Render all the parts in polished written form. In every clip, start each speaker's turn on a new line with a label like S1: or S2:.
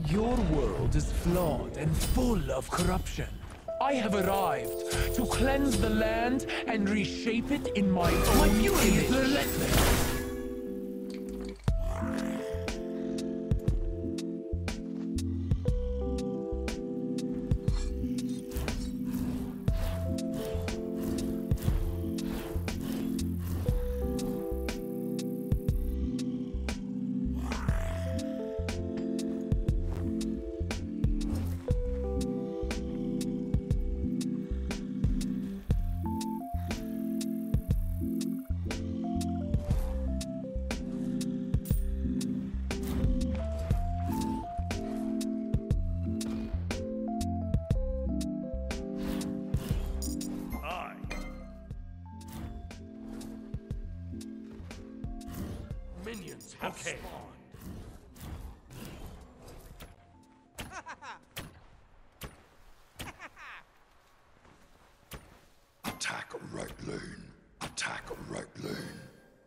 S1: Your world is flawed and full of corruption. I have arrived to cleanse the land and reshape it in my own My fury is relentless.
S2: Minions have spawned.
S3: Attack right lane. Attack right lane.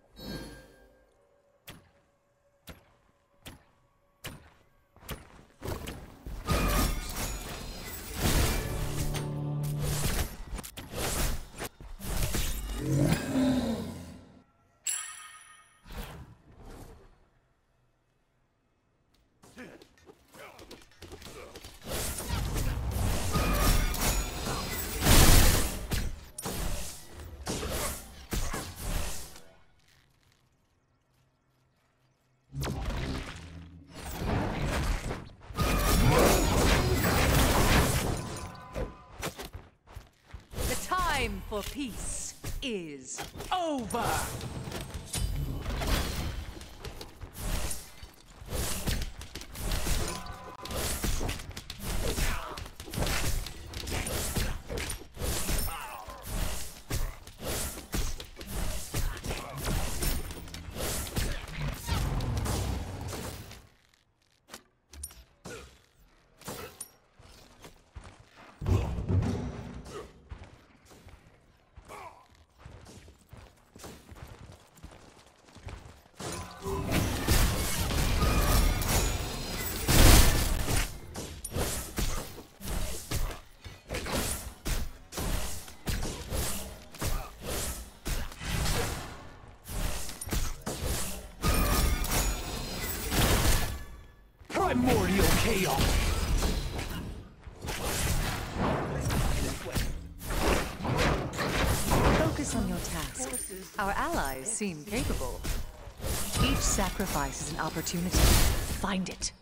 S4: Time for peace is over!
S1: Primordial chaos!
S4: Focus on your task. Our allies seem capable. Each sacrifice is an opportunity. Find it.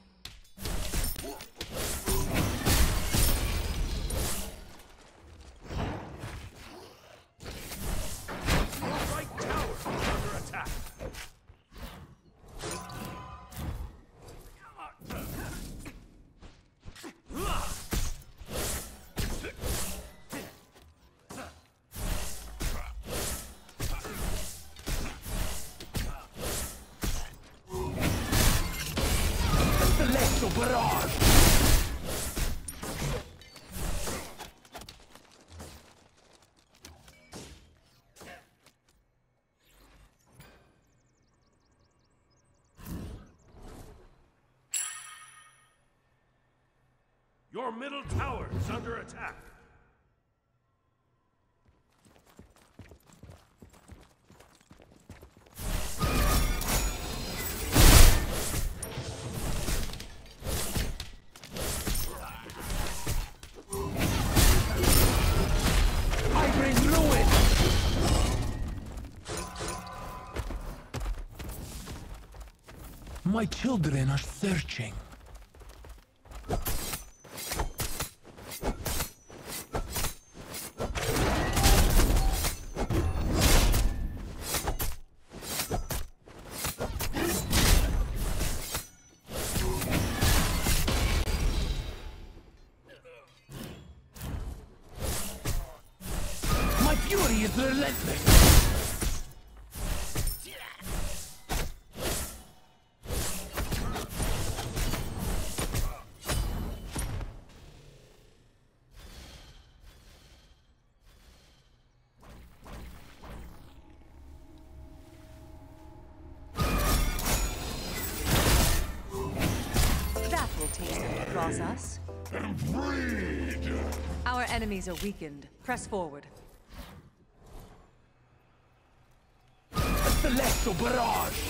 S1: Barrage!
S2: Your middle tower is under attack.
S1: My children are searching. My fury is relentless.
S4: That will taste outclass us. Our enemies are weakened. Press forward.
S1: A celestial barrage!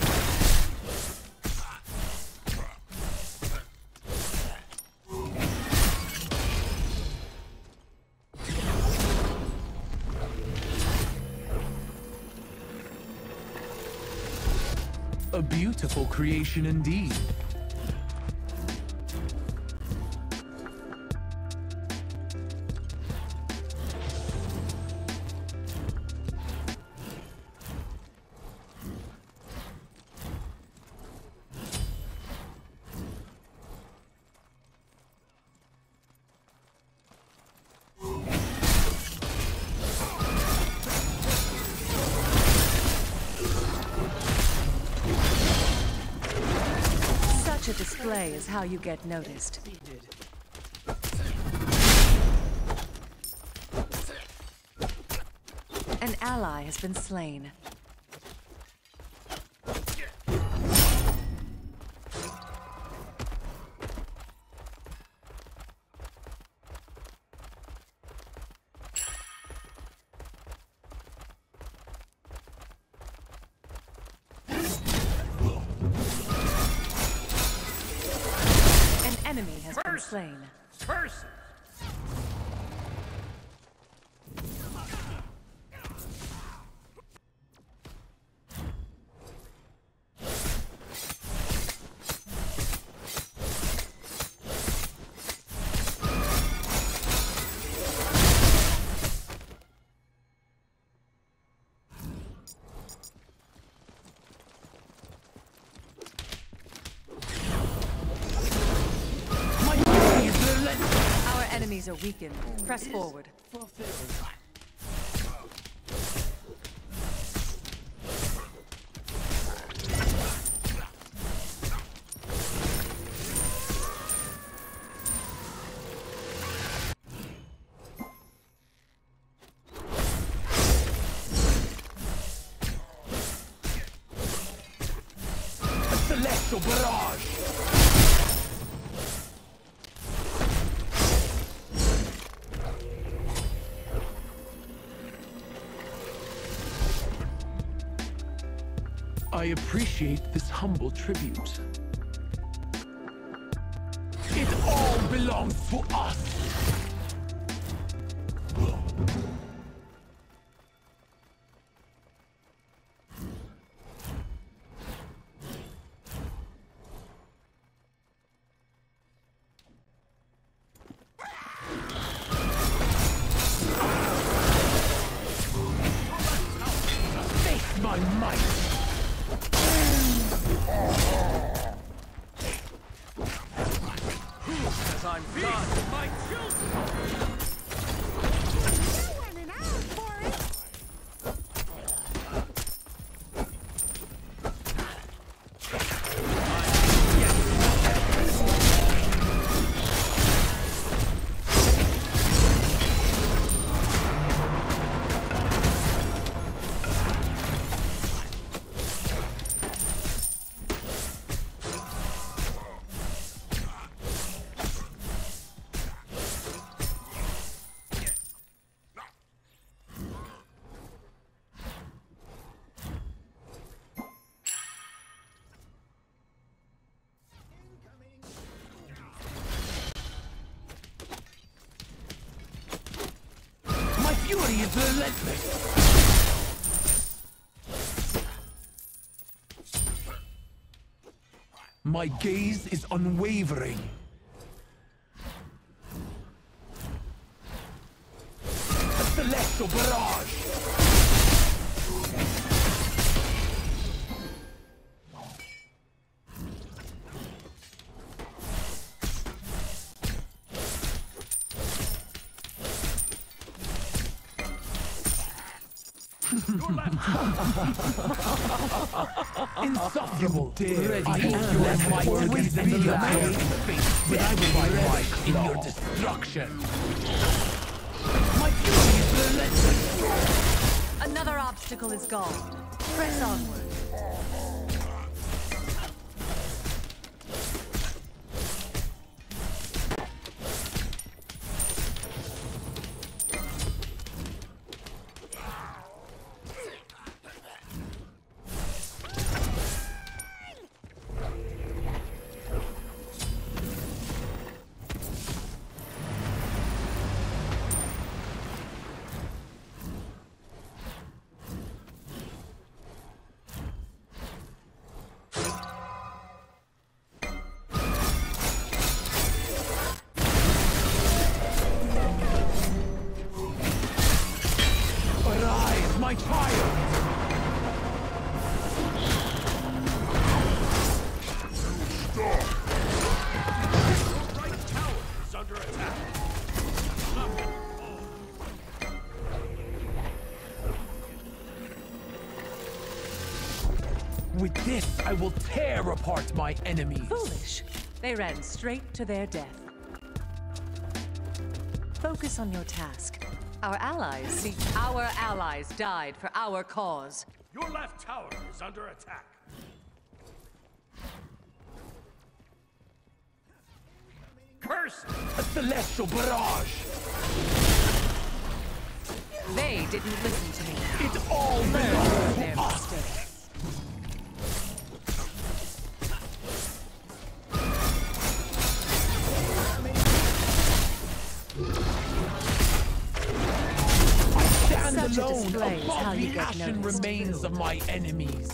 S1: A beautiful creation indeed.
S4: Such a display is how you get noticed. An ally has been slain. An enemy has been slain.
S2: Curses!
S4: Our enemies are weakened. Press forward.
S1: A celestial barrage! I appreciate this humble tribute. It all belongs to us! Face my might!
S2: As I'm done, my children!
S1: My fury is relentless! My gaze is unwavering. A celestial barrage! Insufferable, ready I will let my always be your face, but I will be ready in your destruction. My fury is relentless.
S4: Another obstacle is gone. Press onward.
S1: my child!
S2: Your right tower is under attack.
S1: With this, I will tear apart my enemies.
S4: Foolish. They ran straight to their death. Focus on your task. Our allies died for our cause.
S2: Your left tower is under attack. Curse!
S1: A celestial barrage!
S4: They didn't listen to me.
S1: It all
S4: Learn
S1: belongs
S4: from
S1: to
S4: their
S1: us!
S4: mistakes.
S1: Stand
S4: Such a
S1: alone
S4: display is how
S1: above
S4: you
S1: the
S4: get
S1: ashen
S4: noticed.
S1: remains of my enemies.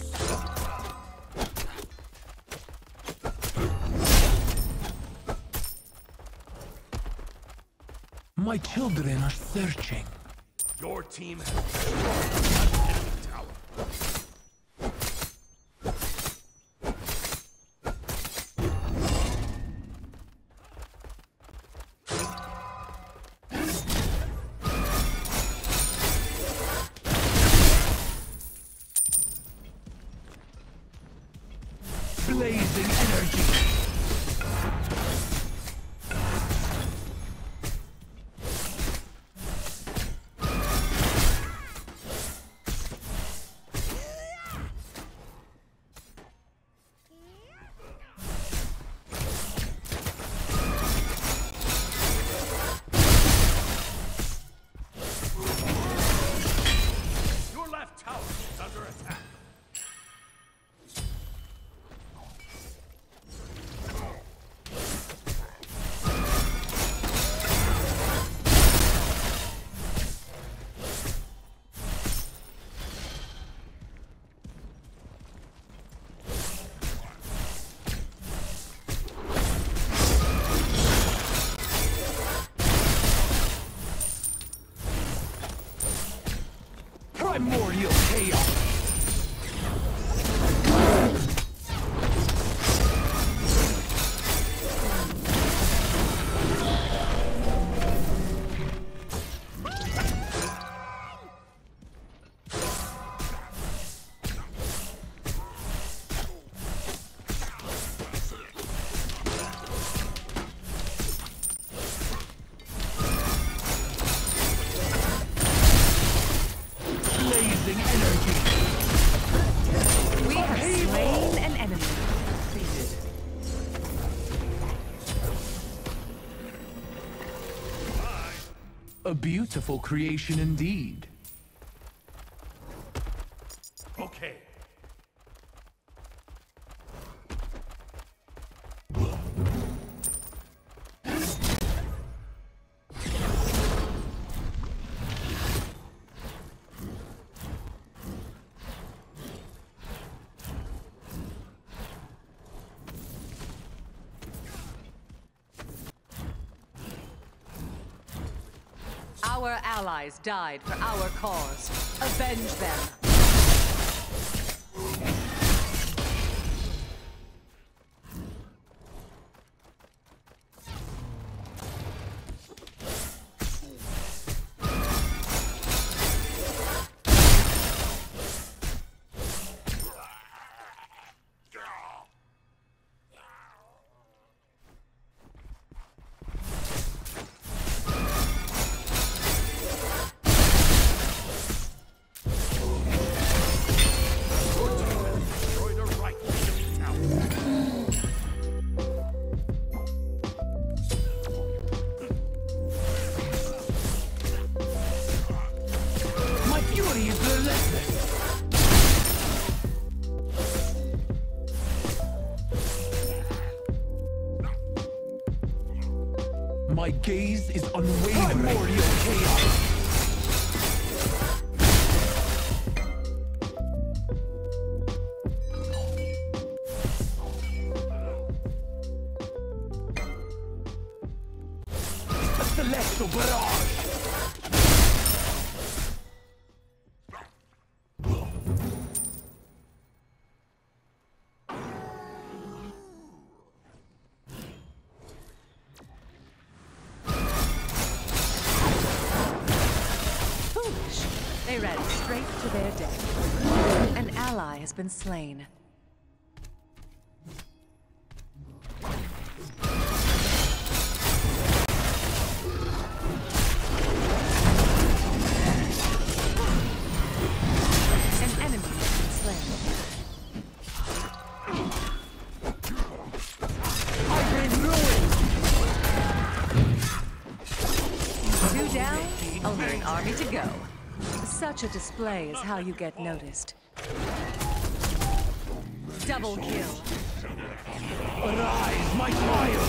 S1: My children are searching.
S2: Your team has destroyed an enemy tower.
S1: Blazing energy.
S2: Your left tower is under attack.
S1: Primordial chaos. Blazing energy.
S4: We have slain an enemy.
S1: A beautiful creation indeed.
S2: Okay.
S4: Our allies died for our cause. Avenge them.
S2: Destroyed a right enemy tower.
S1: My fury is relentless. My gaze is unwavering. Primordial chaos. A celestial barrage.
S4: They ran straight to their death. An ally has been slain. An enemy has been slain.
S1: I've been ruined!
S4: Two down, only an army to go. Such a display is how you get noticed. Double kill.
S1: Arise, my child!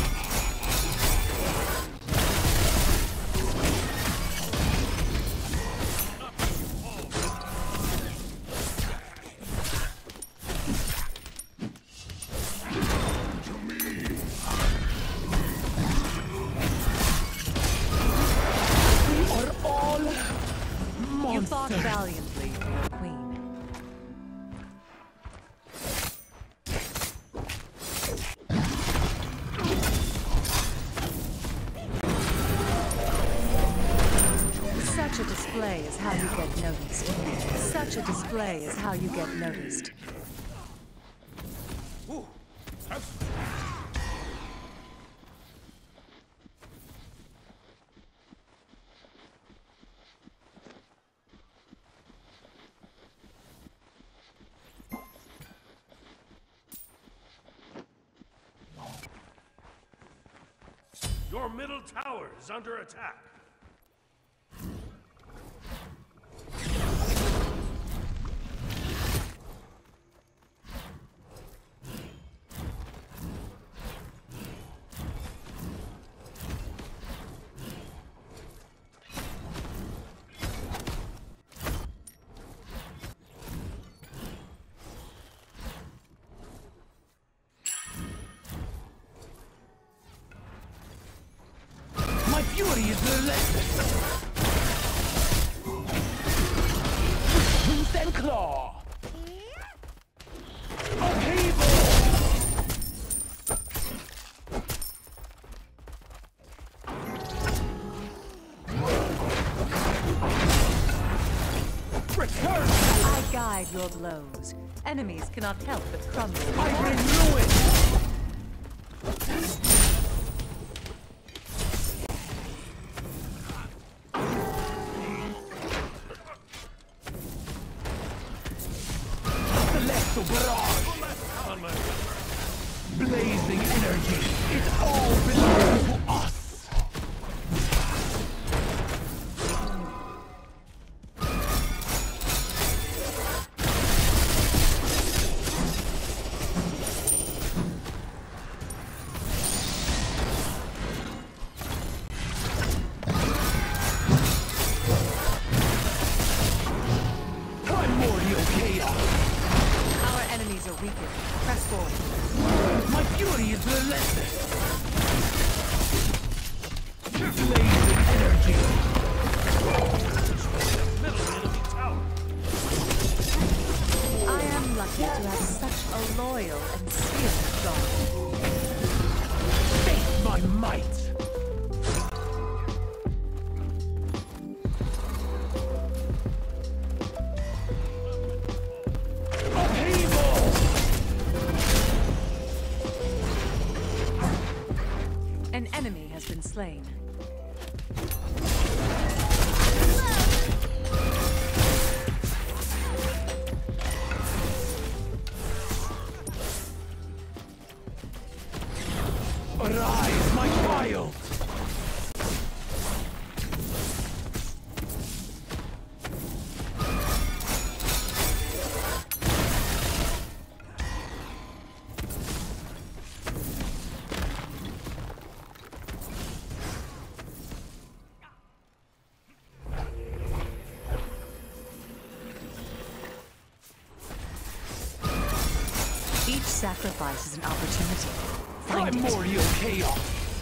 S1: We are all
S4: You fought
S1: monsters.
S4: valiantly for your queen. Such a display is how you get noticed. Such a display is how you get noticed.
S2: Your middle tower is under attack.
S1: My fury is relentless. Tooth and claw. Upheaval. Return.
S4: I guide your blows. Enemies cannot help but crumble.
S1: I've been ruined. Celestial barrage.
S2: On my
S1: Blazing energy. It all belongs to us. Primordial chaos.
S4: Our enemies are weakened. Press forward.
S1: My fury is relentless. Blazing energy.
S2: middle enemy tower.
S4: I am lucky to have such a loyal and skilled guard.
S1: Face my might. Upheaval.
S4: An enemy has been slain.
S1: Arise, my child.
S4: Each sacrifice is an opportunity. Find it.
S1: Primordial chaos.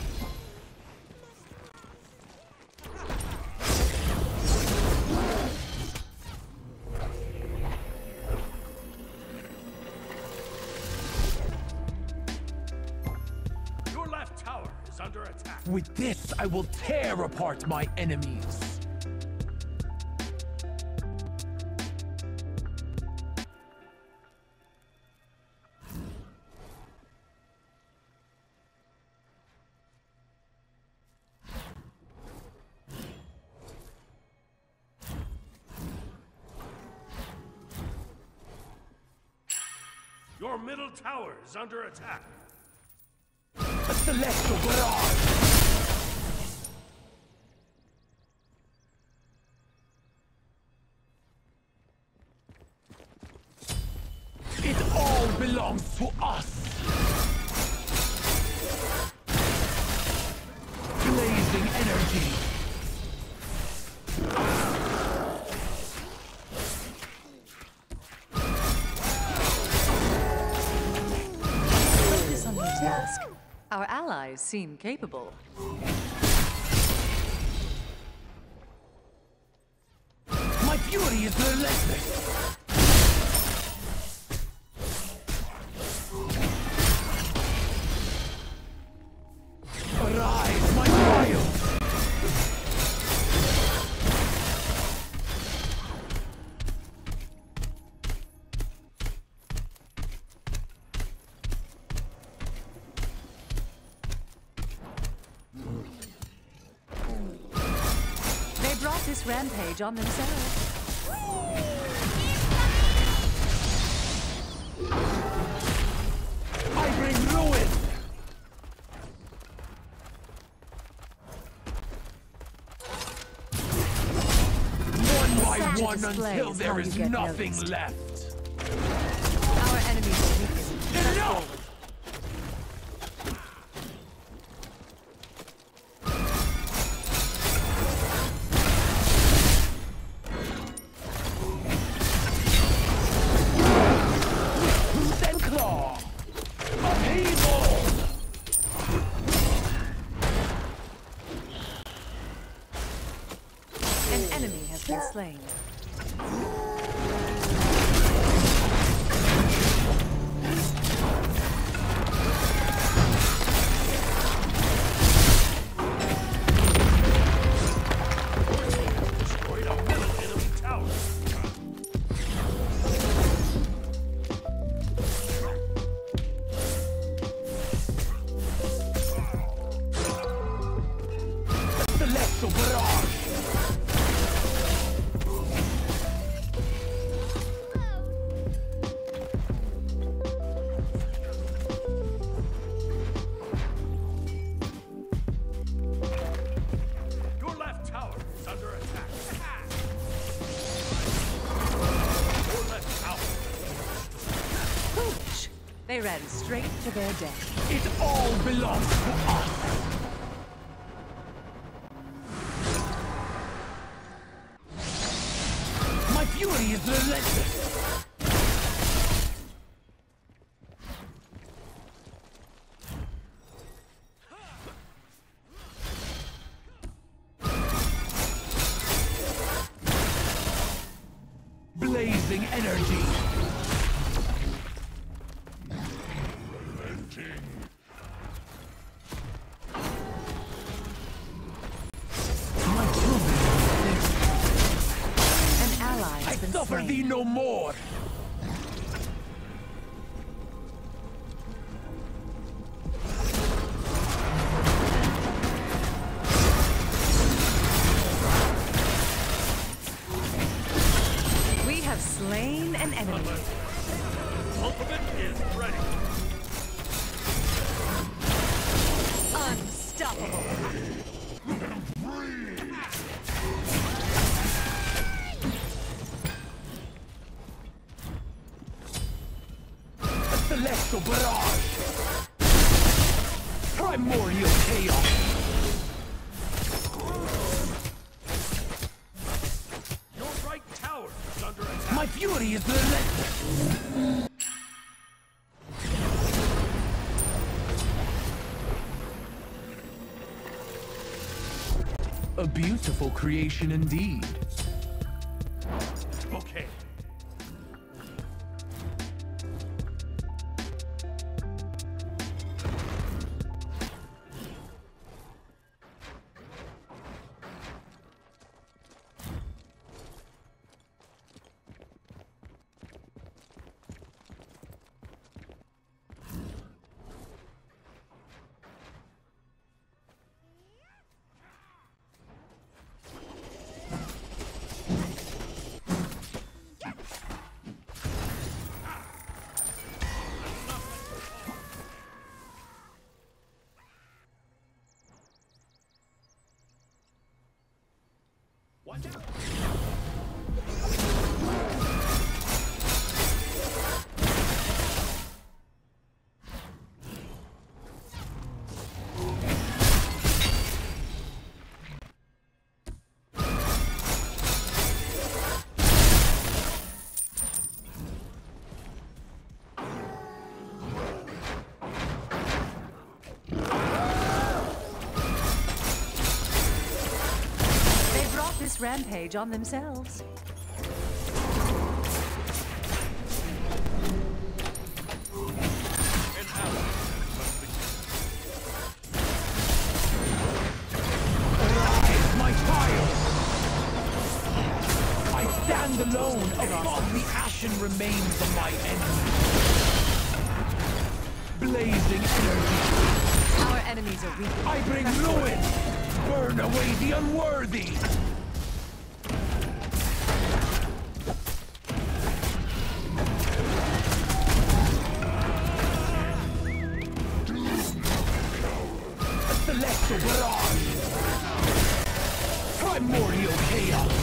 S2: Your left tower is under attack.
S1: With this, I will tear apart my enemies.
S2: Your middle tower is under attack.
S1: A celestial barrage! It all belongs to us! Blazing energy!
S4: Focus on your task. Our allies seem capable.
S1: My fury is relentless! Arise, my child!
S4: They brought this rampage on themselves.
S1: I bring ruin! One by
S4: Such a
S1: one
S4: display
S1: until
S4: is
S1: there
S4: how you
S1: is
S4: get
S1: nothing
S4: noticed.
S1: left.
S4: Our enemies are weakened. Press
S1: Enough!
S4: forward.
S1: Tooth and claw! Upheaval!
S4: An enemy has been slain.
S2: Destroyed a middle enemy tower.
S1: Celestial barrage!
S2: Your left tower is under attack. Your left tower.
S4: Foolish. They ran straight to their death.
S1: It all belongs to us! My fury is relentless! Blazing energy! My children,
S4: An ally
S1: I
S4: has been
S1: suffer
S4: slain.
S1: thee no more!
S4: We have slain an enemy.
S2: Ultimate is ready.
S4: Unstoppable.
S1: A celestial barrage! Primordial chaos!
S2: Your right tower is under attack.
S1: My fury is relentless! A beautiful creation indeed.
S2: Okay.
S4: rampage on themselves.
S1: Arise, my child! I stand alone above the ashen remains of my enemy. Blazing energy.
S4: Our enemies are weak.
S1: I bring ruin! Burn away the unworthy! A celestial barrage! Primordial chaos!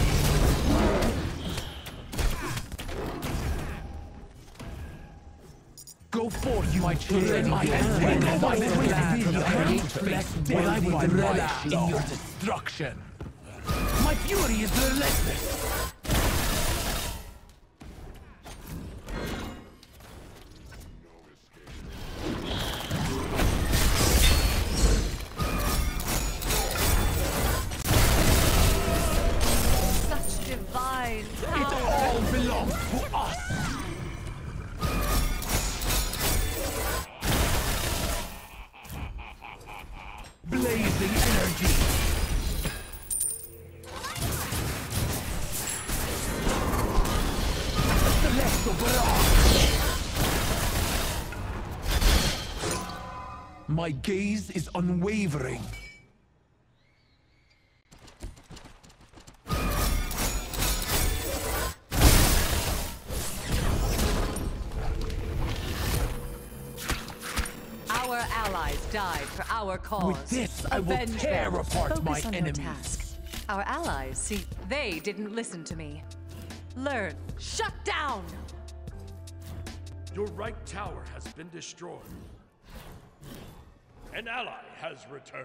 S1: Go forth, you my children. I am when I plan to create flesh death with relish in your destruction. My fury is relentless.
S4: Such divine power.
S1: It all belongs to us. Blazing energy. A celestial barrage. My gaze is unwavering.
S4: Our allies died for our cause.
S1: With this, I will
S4: Avenge
S1: tear
S4: them.
S1: apart
S4: Focus
S1: my
S4: on your
S1: enemies.
S4: task. Our allies, see, they didn't listen to me. Learn. Shut down!
S2: Your right tower has been destroyed. An ally has returned.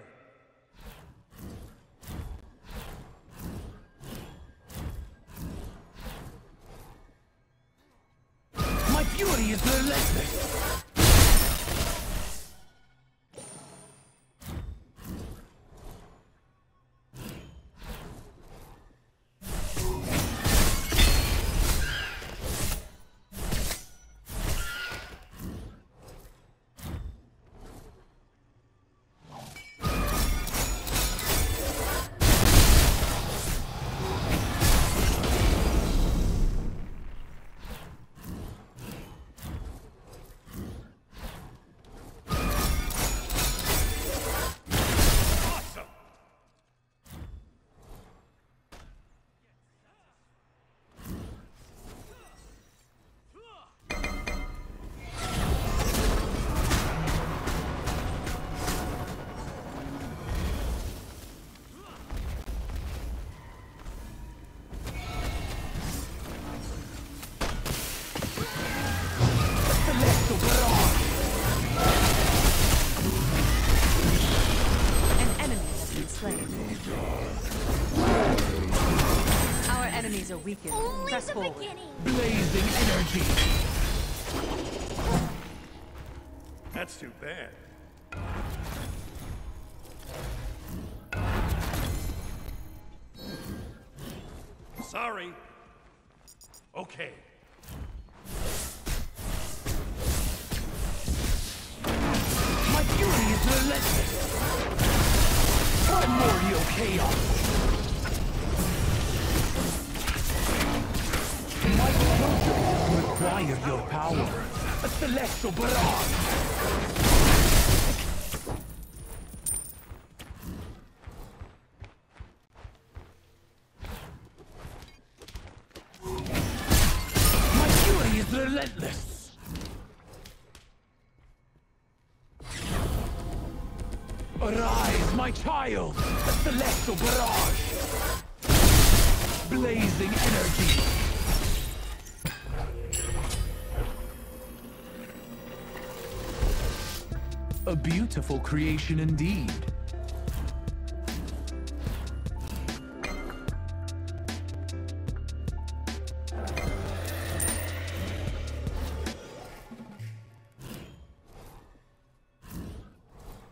S1: My fury is relentless.
S2: Awesome!
S1: Celestial barrage.
S4: An enemy has been slain. Our enemies are weakened. Press forward.
S1: Blazing energy.
S2: That's too bad. Sorry. Okay.
S1: My fury is relentless. Primordial chaos. My children require your power. A celestial barrage. My fury is relentless. Arise, my child! A celestial barrage! Blazing energy! A beautiful creation indeed.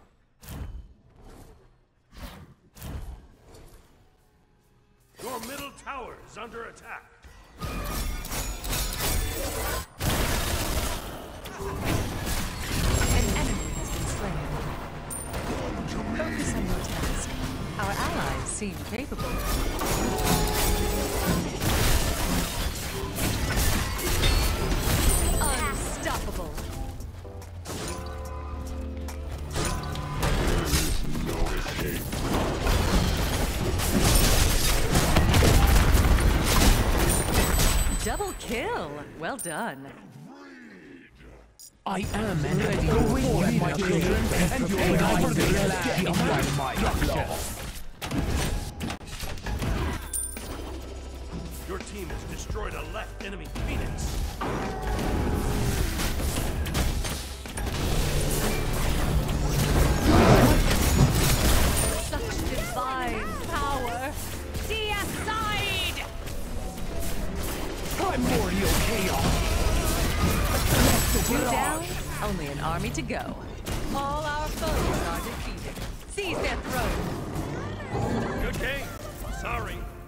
S2: Your middle is under attack.
S4: An enemy has been slain. Focus on your task. Our allies seem capable. Unstoppable. Double kill. Well done.
S1: I am ready to form my children and take over the land under my law.
S2: Your team has destroyed a left enemy Phoenix.
S4: Such divine power. Deicide!
S1: Primordial chaos.
S4: Two down, only an army to go. All our foes are defeated. Seize their throne.
S2: Good game. Sorry.